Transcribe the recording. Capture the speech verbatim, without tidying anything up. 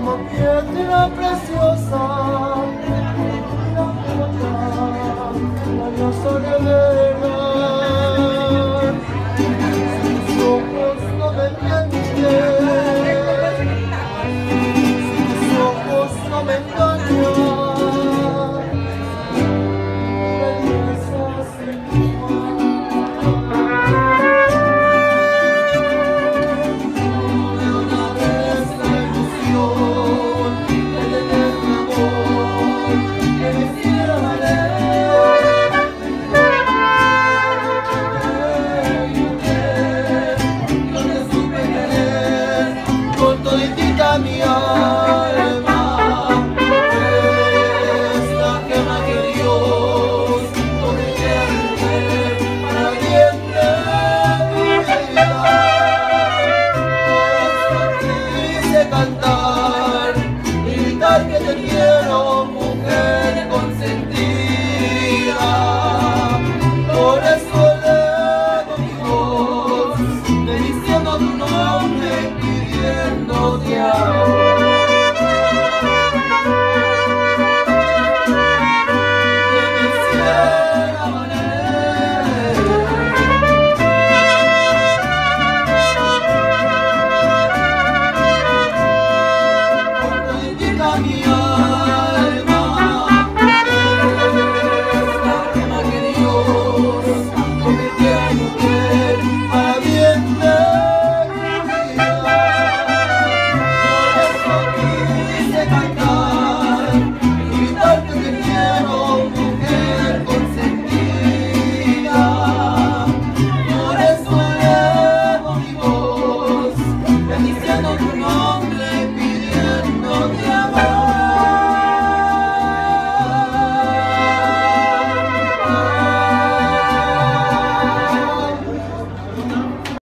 piedra preciosa, la joya, la diosa revelar. Sus ojos no me mienten, sus ojos no me engañan. Belleza sin igual. Mi alma es la gema que Dios convierte para bien de mi vida. Por eso quise cantar.